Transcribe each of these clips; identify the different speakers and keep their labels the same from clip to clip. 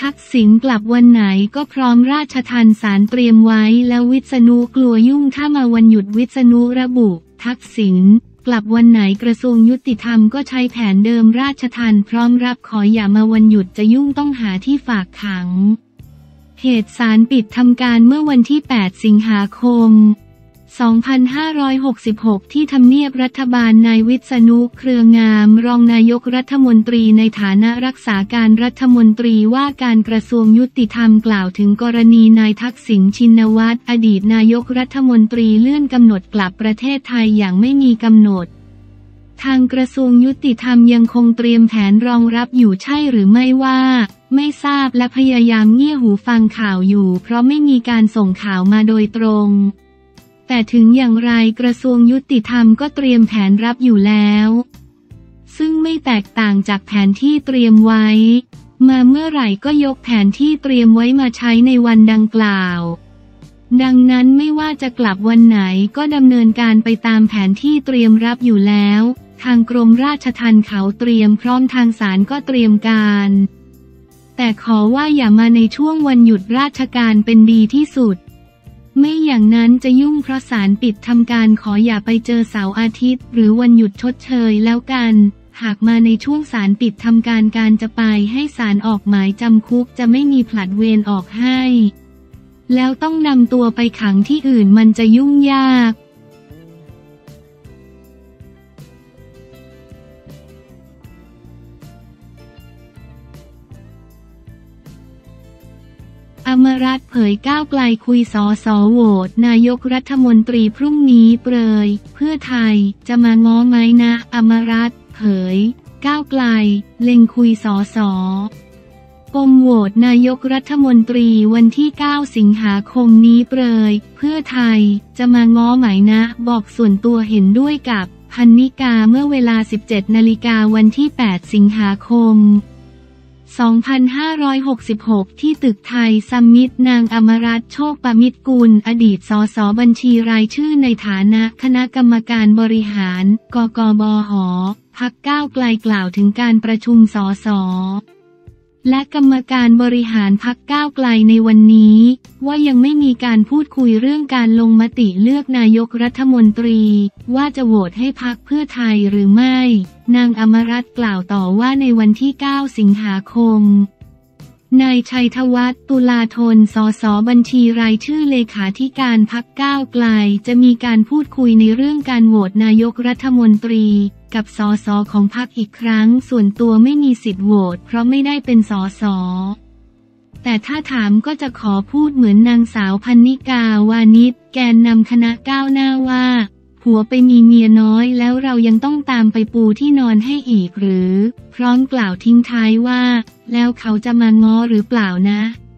Speaker 1: ทักษิณกลับวันไหนก็พร้อมราชทัณฑ์ศาลเตรียมไว้แล้ววิษณุกลัวยุ่งถ้ามาวันหยุดวิษณุระบุทักษิณกลับวันไหนกระทรวงยุติธรรมก็ใช้แผนเดิมราชทัณฑ์พร้อมรับขออย่ามาวันหยุดจะยุ่งต้องหาที่ฝากขังเหตุศาลปิดทำการเมื่อวันที่ 8 สิงหาคม 2566 ที่ทำเนียบรัฐบาลนายวิษณุเครืองามรองนายกรัฐมนตรีในฐานะรักษาการรัฐมนตรีว่าการกระทรวงยุติธรรมกล่าวถึงกรณีนายทักษิณชินวัตรอดีตนายกรัฐมนตรีเลื่อนกำหนดกลับประเทศไทยอย่างไม่มีกำหนดทางกระทรวงยุติธรรมยังคงเตรียมแผนรองรับอยู่ใช่หรือไม่ว่าไม่ทราบและพยายามเงี่ยหูฟังข่าวอยู่เพราะไม่มีการส่งข่าวมาโดยตรงแต่ถึงอย่างไรกระทรวงยุติธรรมก็เตรียมแผนรับอยู่แล้วซึ่งไม่แตกต่างจากแผนที่เตรียมไว้มาเมื่อไหร่ก็ยกแผนที่เตรียมไว้มาใช้ในวันดังกล่าวดังนั้นไม่ว่าจะกลับวันไหนก็ดำเนินการไปตามแผนที่เตรียมรับอยู่แล้วทางกรมราชทัณฑ์เขาเตรียมพร้อมทางศาลก็เตรียมการแต่ขอว่าอย่ามาในช่วงวันหยุดราชการเป็นดีที่สุดไม่อย่างนั้นจะยุ่งเพราะศาลปิดทำการขออย่าไปเจอเสาร์อาทิตย์หรือวันหยุดชดเชยแล้วกันหากมาในช่วงศาลปิดทำการจะไปให้ศาลออกหมายจำคุกจะไม่มีผลัดเวรออกให้แล้วต้องนำตัวไปขังที่อื่นมันจะยุ่งยากอมรัตน์เผยก้าวไกลคุยสสโหวตนายกรัฐมนตรีพรุ่งนี้เปรยเพื่อไทยจะมาง้อไหมนะอมรัตน์เผยก้าวไกลเล็งคุยสสปมโหวตนายกรัฐมนตรีวันที่ 9 สิงหาคมนี้เปรยเพื่อไทยจะมาง้อไหมนะบอกส่วนตัวเห็นด้วยกับพรรณิกาเมื่อเวลา 17 นาฬิกาวันที่ 8 สิงหาคม2566 ที่ตึกไทยซัมมิตนางอมรัตน์โชคปมิตรกุลอดีตสสบัญชีรายชื่อในฐานะคณะกรรมการบริหารกกบห.พรรคก้าวไกลกล่าวถึงการประชุมสสและกรรมการบริหารพรรคก้าวไกลในวันนี้ว่ายังไม่มีการพูดคุยเรื่องการลงมติเลือกนายกรัฐมนตรีว่าจะโหวตให้พรรคเพื่อไทยหรือไม่นางอมรัตน์กล่าวต่อว่าในวันที่ 9 สิงหาคมนายชัยธวัฒน์ตุลาธนสสบัญชีรายชื่อเลขาธิการพรรคก้าวไกลจะมีการพูดคุยในเรื่องการโหวตนายกรัฐมนตรีกับสสของพรรคอีกครั้งส่วนตัวไม่มีสิทธิ์โหวตเพราะไม่ได้เป็นสสแต่ถ้าถามก็จะขอพูดเหมือนนางสาวพรรณิกาวานิชแกนนำคณะก้าวหน้าว่าผัวไปมีเมียน้อยแล้วเรายังต้องตามไปปูที่นอนให้อีกหรือพร้อมกล่าวทิ้งท้ายว่าแล้วเขาจะมาง้อหรือเปล่านะ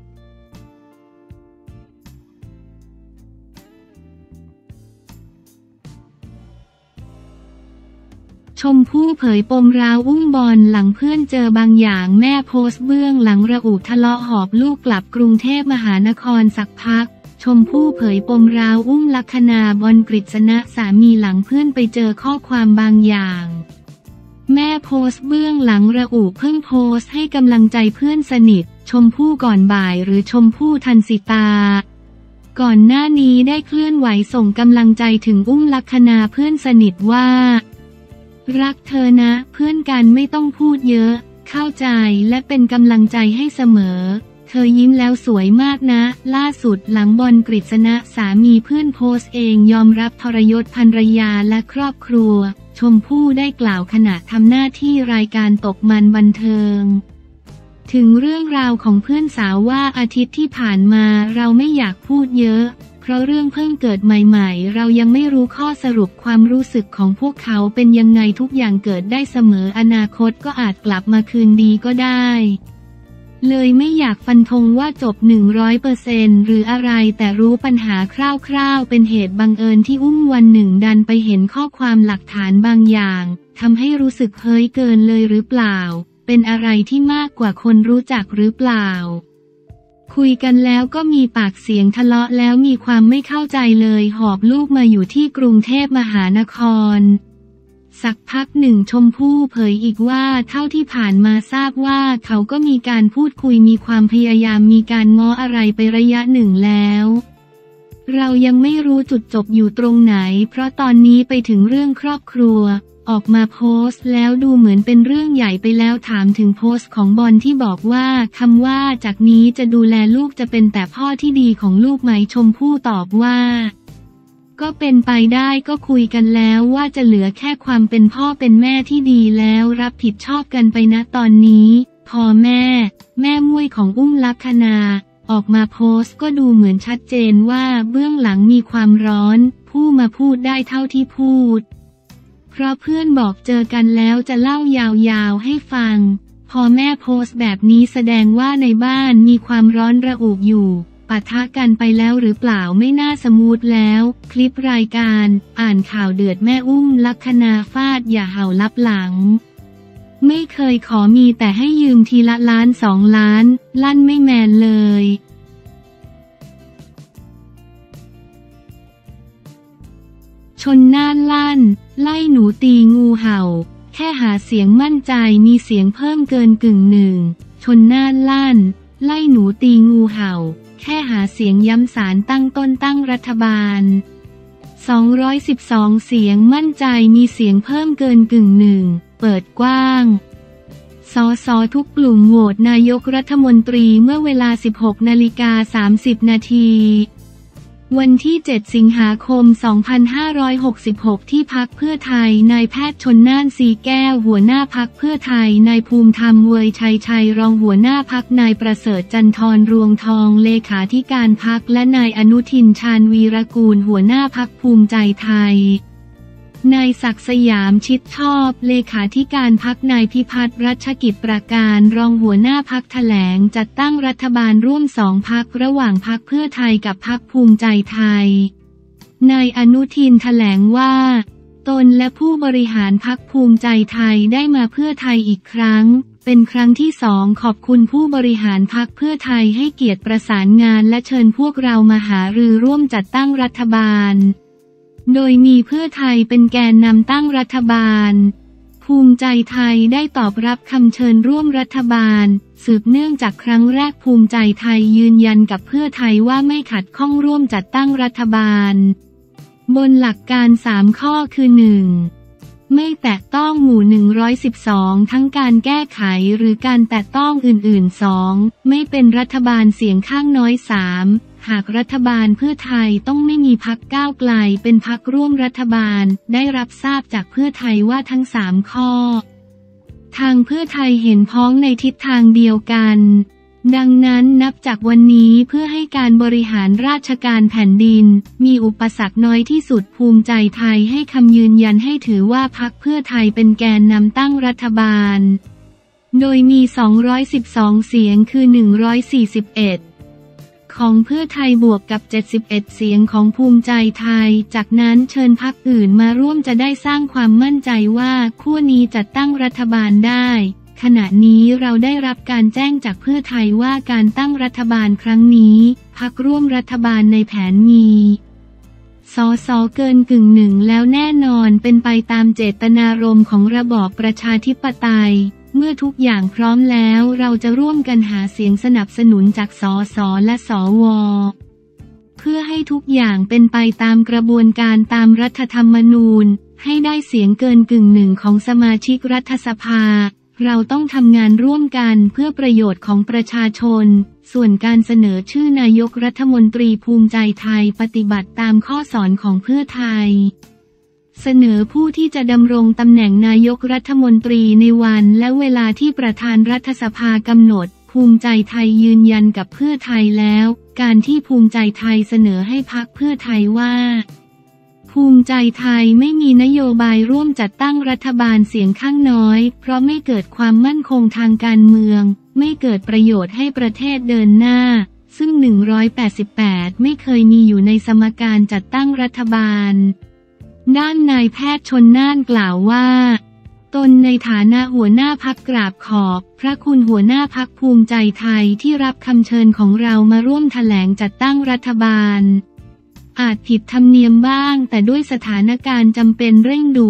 Speaker 1: ชมพู่เผยปมราวอุ้มบอลหลังเพื่อนเจอบางอย่างแม่โพสต์เบื้องหลังระอุทะเลาะหอบลูกกลับกรุงเทพมหานครสักพักชมพู่เผยปมราวอุ้มลัคนาบอลกฤษณะสามีหลังเพื่อนไปเจอข้อความบางอย่างแม่โพสต์เบื้องหลังระอุเพิ่งโพสต์ให้กำลังใจเพื่อนสนิทชมพู่ก่อนบ่ายหรือชมพู่ทันสิตาก่อนหน้านี้ได้เคลื่อนไหวส่งกำลังใจถึงอุ้มลัคนาเพื่อนสนิทว่ารักเธอนะเพื่อนกันไม่ต้องพูดเยอะเข้าใจและเป็นกำลังใจให้เสมอเธอยิ้มแล้วสวยมากนะล่าสุดหลังบอลกฤษณะสามีเพื่อนโพสต์เองยอมรับทรยศภรรยาและครอบครัวชมพู่ได้กล่าวขณะทำหน้าที่รายการตกมันบันเทิงถึงเรื่องราวของเพื่อนสาวว่าอาทิตย์ที่ผ่านมาเราไม่อยากพูดเยอะเพราะเรื่องเพิ่งเกิดใหม่ๆเรายังไม่รู้ข้อสรุปความรู้สึกของพวกเขาเป็นยังไงทุกอย่างเกิดได้เสมออนาคตก็อาจกลับมาคืนดีก็ได้เลยไม่อยากฟันธงว่าจบ 100% หรืออะไรแต่รู้ปัญหาคร่าวๆเป็นเหตุบังเอิญที่อุ้มวันหนึ่งดันไปเห็นข้อความหลักฐานบางอย่างทำให้รู้สึกเฮ้ยเกินเลยหรือเปล่าเป็นอะไรที่มากกว่าคนรู้จักหรือเปล่าคุยกันแล้วก็มีปากเสียงทะเลาะแล้วมีความไม่เข้าใจเลยหอบลูกมาอยู่ที่กรุงเทพมหานครสักพักหนึ่งชมพู่เผยอีกว่าเท่าที่ผ่านมาทราบว่าเขาก็มีการพูดคุยมีความพยายามมีการง้ออะไรไประยะหนึ่งแล้วเรายังไม่รู้จุดจบอยู่ตรงไหนเพราะตอนนี้ไปถึงเรื่องครอบครัวออกมาโพสต์แล้วดูเหมือนเป็นเรื่องใหญ่ไปแล้วถามถึงโพสต์ของบอลที่บอกว่าคำว่าจากนี้จะดูแลลูกจะเป็นแต่พ่อที่ดีของลูกไหมชมพู่ตอบว่าก็เป็นไปได้ก็คุยกันแล้วว่าจะเหลือแค่ความเป็นพ่อเป็นแม่ที่ดีแล้วรับผิดชอบกันไปนะตอนนี้พอแม่มุ้ยของอุ้มลักษณาออกมาโพสต์ก็ดูเหมือนชัดเจนว่าเบื้องหลังมีความร้อนผู้มาพูดได้เท่าที่พูดเพราะเพื่อนบอกเจอกันแล้วจะเล่ายาวๆให้ฟังพอแม่โพสต์แบบนี้แสดงว่าในบ้านมีความร้อนระอุอยู่ปะทะกันไปแล้วหรือเปล่าไม่น่าสมูทแล้วคลิปรายการอ่านข่าวเดือดแม่อุ้มลักษณาฟาดอย่าเห่าลับหลังไม่เคยขอมีแต่ให้ยืมทีละล้าน2 ล้านลั่นไม่แมนเลยชนน่านลั่นไล่หนูตีงูเห่าแค่หาเสียงมั่นใจมีเสียงเพิ่มเกิน1/2ชนน่านลั่นไล่หนูตีงูเห่าแค่หาเสียงย้ำศาลตั้งต้นตั้งรัฐบาล212เสียงมั่นใจมีเสียงเพิ่มเกิน1/2เปิดกว้างสสทุกกลุ่มโหวตนายกรัฐมนตรีเมื่อเวลา 16:30 นาทีวันที่ 7 สิงหาคม 2566 ที่พรรคเพื่อไทยนายแพทย์ชลน่านสีแก้วหัวหน้าพรรคเพื่อไทยนายภูมิธรรมเวยชัยรองหัวหน้าพรรคนายประเสริฐจันทรรวงทองเลขาธิการพรรคและนายอนุทินชาญวีรกูลหัวหน้าพรรคภูมิใจไทยนายศักดิ์สยามชิดชอบเลขาธิการพรรคนายพิพัฒน์รัชกิจประการรองหัวหน้าพรรคแถลงจัดตั้งรัฐบาลร่วม2 พรรคระหว่างพรรคเพื่อไทยกับพรรคภูมิใจไทยนายอนุทินแถลงว่าตนและผู้บริหารพรรคภูมิใจไทยได้มาเพื่อไทยอีกครั้งเป็นครั้งที่2ขอบคุณผู้บริหารพรรคเพื่อไทยให้เกียรติประสานงานและเชิญพวกเรามาหารือร่วมจัดตั้งรัฐบาลโดยมีเพื่อไทยเป็นแกนนำตั้งรัฐบาลภูมิใจไทยได้ตอบรับคำเชิญร่วมรัฐบาลสืบเนื่องจากครั้งแรกภูมิใจไทยยืนยันกับเพื่อไทยว่าไม่ขัดข้องร่วมจัดตั้งรัฐบาลบนหลักการ3 ข้อคือ 1. ไม่แตะต้องหมู่112ทั้งการแก้ไขหรือการแตะต้องอื่นๆ 2. ไม่เป็นรัฐบาลเสียงข้างน้อย 3. หากรัฐบาลเพื่อไทยต้องไม่มีพรรคก้าวไกลเป็นพรรคร่วมรัฐบาลได้รับทราบจากเพื่อไทยว่าทั้ง3 ข้อทางเพื่อไทยเห็นพ้องในทิศทางเดียวกันดังนั้นนับจากวันนี้เพื่อให้การบริหารราชการแผ่นดินมีอุปสรรคน้อยที่สุดภูมิใจไทยให้คำยืนยันให้ถือว่าพรรคเพื่อไทยเป็นแกนนำตั้งรัฐบาลโดยมี212เสียงคือ141ของเพื่อไทยบวกกับ71เสียงของภูมิใจไทยจากนั้นเชิญพรรคอื่นมาร่วมจะได้สร้างความมั่นใจว่าขั้วนี้จัดตั้งรัฐบาลได้ขณะนี้เราได้รับการแจ้งจากเพื่อไทยว่าการตั้งรัฐบาลครั้งนี้พรรคร่วมรัฐบาลในแผนมีส.ส.เกิน1/2แล้วแน่นอนเป็นไปตามเจตนารมณ์ของระบอบประชาธิปไตยเมื่อทุกอย่างพร้อมแล้วเราจะร่วมกันหาเสียงสนับสนุนจากส.ส.และสว.เพื่อให้ทุกอย่างเป็นไปตามกระบวนการตามรัฐธรรมนูญให้ได้เสียงเกิน1/2ของสมาชิกรัฐสภาเราต้องทำงานร่วมกันเพื่อประโยชน์ของประชาชนส่วนการเสนอชื่อนายกรัฐมนตรีภูมิใจไทยปฏิบัติตามข้อสอนของเพื่อไทยเสนอผู้ที่จะดำรงตำแหน่งนายกรัฐมนตรีในวันและเวลาที่ประธานรัฐสภากำหนดภูมิใจไทยยืนยันกับเพื่อไทยแล้วการที่ภูมิใจไทยเสนอให้พรรคเพื่อไทยว่าภูมิใจไทยไม่มีนโยบายร่วมจัดตั้งรัฐบาลเสียงข้างน้อยเพราะไม่เกิดความมั่นคงทางการเมืองไม่เกิดประโยชน์ให้ประเทศเดินหน้าซึ่ง188ไม่เคยมีอยู่ในสมการจัดตั้งรัฐบาลด้านนายแพทย์ชลน่านกล่าวว่าตนในฐานะหัวหน้าพรรคกราบขอบพระคุณหัวหน้าพรรคภูมิใจไทยที่รับคำเชิญของเรามาร่วมแถลงจัดตั้งรัฐบาลอาจผิดธรรมเนียมบ้างแต่ด้วยสถานการณ์จำเป็นเร่งด่วน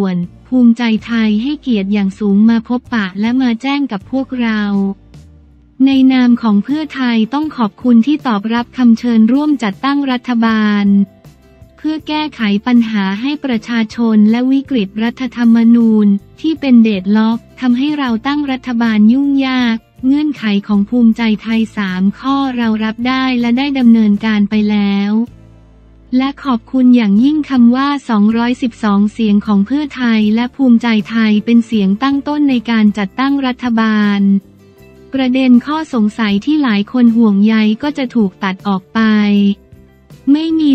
Speaker 1: ภูมิใจไทยให้เกียรติอย่างสูงมาพบปะและมาแจ้งกับพวกเราในนามของเพื่อไทยต้องขอบคุณที่ตอบรับคำเชิญร่วมจัดตั้งรัฐบาลเพื่อแก้ไขปัญหาให้ประชาชนและวิกฤตรัฐธรรมนูญที่เป็นเดดล็อกทำให้เราตั้งรัฐบาลยุ่งยากเงื่อนไขของภูมิใจไทย3 ข้อเรารับได้และได้ดำเนินการไปแล้วและขอบคุณอย่างยิ่งคำว่า212เสียงของเพื่อไทยและภูมิใจไทยเป็นเสียงตั้งต้นในการจัดตั้งรัฐบาลประเด็นข้อสงสัยที่หลายคนห่วงใยก็จะถูกตัดออกไปไม่มี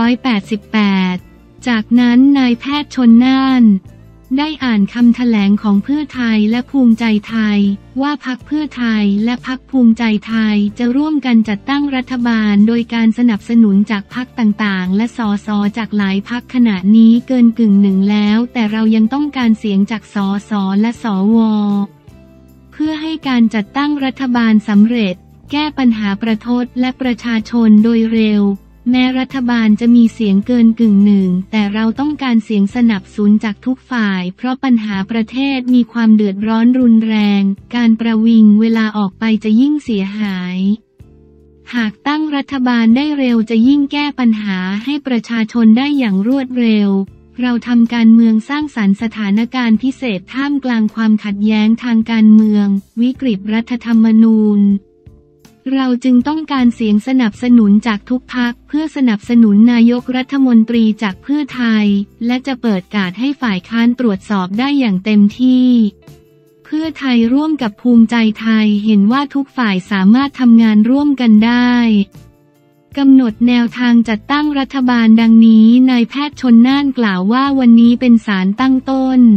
Speaker 1: 188จากนั้นนายแพทย์ชลน่านได้อ่านคำแถลงของเพื่อไทยและภูมิใจไทยว่าพรรคเพื่อไทยและพรรคภูมิใจไทยจะร่วมกันจัดตั้งรัฐบาลโดยการสนับสนุนจากพรรคต่างๆและสสจากหลายพรรคขณะนี้เกินกึ่งหนึ่งแล้วแต่เรายังต้องการเสียงจากสสและสวเพื่อให้การจัดตั้งรัฐบาลสำเร็จแก้ปัญหาประทศและประชาชนโดยเร็วแม้รัฐบาลจะมีเสียงเกินกึ่งหนึ่งแต่เราต้องการเสียงสนับสนุนจากทุกฝ่ายเพราะปัญหาประเทศมีความเดือดร้อนรุนแรงการประวิงเวลาออกไปจะยิ่งเสียหายหากตั้งรัฐบาลได้เร็วจะยิ่งแก้ปัญหาให้ประชาชนได้อย่างรวดเร็วเราทำการเมืองสร้างสรรค์สถานการณ์พิเศษท่ามกลางความขัดแย้งทางการเมืองวิกฤตรัฐธรรมนูญเราจึงต้องการเสียงสนับสนุนจากทุกพรรคเพื่อสนับสนุนนายกรัฐมนตรีจากเพื่อไทยและจะเปิดโอกาสให้ฝ่ายค้านตรวจสอบได้อย่างเต็มที่เพื่อไทยร่วมกับภูมิใจไทยเห็นว่าทุกฝ่ายสามารถทำงานร่วมกันได้กำหนดแนวทางจัดตั้งรัฐบาลดังนี้นายแพทย์ชลน่านกล่าวว่าวันนี้เป็นศาลตั้งต้น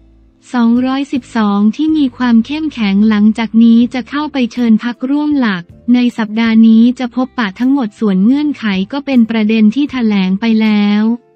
Speaker 1: 212ที่มีความเข้มแข็งหลังจากนี้จะเข้าไปเชิญพรรคร่วมหลักในสัปดาห์นี้จะพบปะทั้งหมดส่วนเงื่อนไขก็เป็นประเด็นที่แถลงไปแล้ว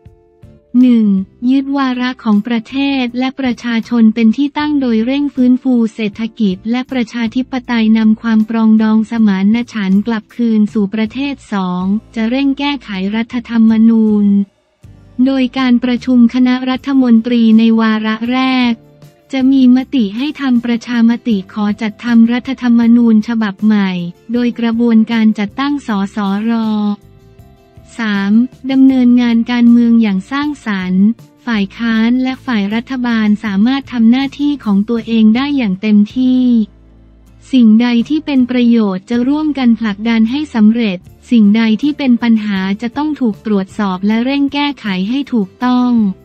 Speaker 1: 1. ยึดวาระของประเทศและประชาชนเป็นที่ตั้งโดยเร่งฟื้นฟูเศรษฐกิจและประชาธิปไตยนำความปรองดองสมานฉันท์กลับคืนสู่ประเทศ 2. จะเร่งแก้ไขรัฐธรรมนูญโดยการประชุมคณะรัฐมนตรีในวาระแรกจะมีมติให้ทำประชามติขอจัดทำรัฐธรรมนูญฉบับใหม่โดยกระบวนการจัดตั้งสสร3. ดำเนินงานการเมืองอย่างสร้างสรรค์ฝ่ายค้านและฝ่ายรัฐบาลสามารถทำหน้าที่ของตัวเองได้อย่างเต็มที่สิ่งใดที่เป็นประโยชน์จะร่วมกันผลักดันให้สำเร็จสิ่งใดที่เป็นปัญหาจะต้องถูกตรวจสอบและเร่งแก้ไขให้ถูกต้อง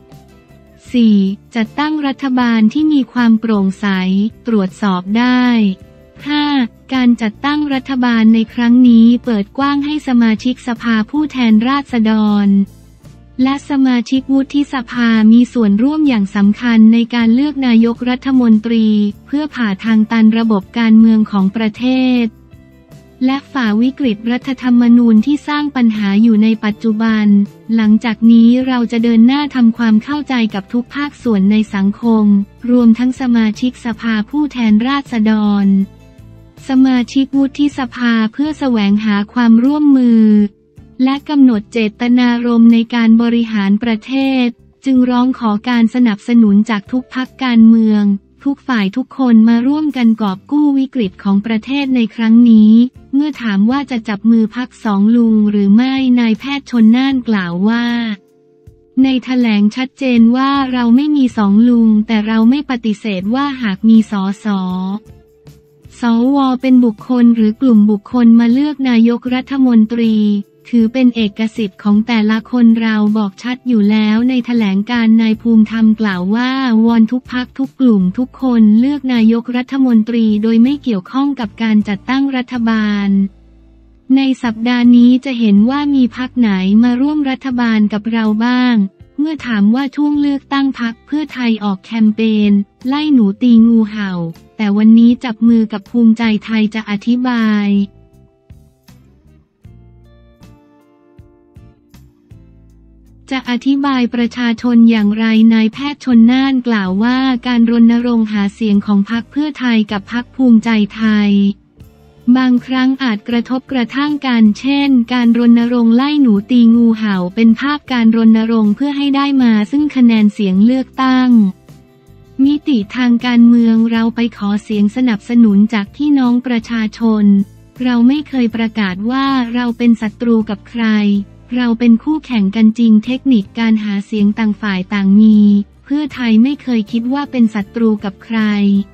Speaker 1: 4. จัดตั้งรัฐบาลที่มีความโปร่งใสตรวจสอบได้ 5. การจัดตั้งรัฐบาลในครั้งนี้เปิดกว้างให้สมาชิกสภาผู้แทนราษฎรและสมาชิกวุฒิสภามีส่วนร่วมอย่างสำคัญในการเลือกนายกรัฐมนตรีเพื่อผ่าทางตันระบบการเมืองของประเทศและฝ่าวิกฤตรัฐธรรมนูญที่สร้างปัญหาอยู่ในปัจจุบันหลังจากนี้เราจะเดินหน้าทำความเข้าใจกับทุกภาคส่วนในสังคมรวมทั้งสมาชิกสภาผู้แทนราษฎรสมาชิกวุฒิสภาเพื่อแสวงหาความร่วมมือและกำหนดเจตนารมณ์ในการบริหารประเทศจึงร้องขอการสนับสนุนจากทุกพรรคการเมืองทุกฝ่ายทุกคนมาร่วมกันกอบกู้วิกฤตของประเทศในครั้งนี้เมื่อถามว่าจะจับมือพรรคสองลุงหรือไม่นายแพทย์ชลน่านกล่าวว่าในแถลงชัดเจนว่าเราไม่มีสองลุงแต่เราไม่ปฏิเสธว่าหากมีสว.เป็นบุคคลหรือกลุ่มบุคคลมาเลือกนายกรัฐมนตรีถือเป็นเอกสิทธิ์ของแต่ละคนเราบอกชัดอยู่แล้วในแถลงการนายภูมิธรรมกล่าวว่าวอนทุกพรรคทุกกลุ่มทุกคนเลือกนายกรัฐมนตรีโดยไม่เกี่ยวข้องกับการจัดตั้งรัฐบาลในสัปดาห์นี้จะเห็นว่ามีพรรคไหนมาร่วมรัฐบาลกับเราบ้างเมื่อถามว่าช่วงเลือกตั้งพรรคเพื่อไทยออกแคมเปญไล่หนูตีงูเห่าแต่วันนี้จับมือกับภูมิใจไทยจะอธิบายประชาชนอย่างไรนายแพทย์ชลน่านกล่าวว่าการรณรงค์หาเสียงของพรรคเพื่อไทยกับพรรคภูมิใจไทยบางครั้งอาจกระทบกระทั่งกันเช่นการรณรงค์ไล่หนูตีงูเห่าเป็นภาพการรณรงค์เพื่อให้ได้มาซึ่งคะแนนเสียงเลือกตั้งมิติทางการเมืองเราไปขอเสียงสนับสนุนจากพี่น้องประชาชนเราไม่เคยประกาศว่าเราเป็นศัตรูกับใครเราเป็นคู่แข่งกันจริงเทคนิคการหาเสียงต่างฝ่ายต่างมีเพื่อไทยไม่เคยคิดว่าเป็นศัตรูกับใคร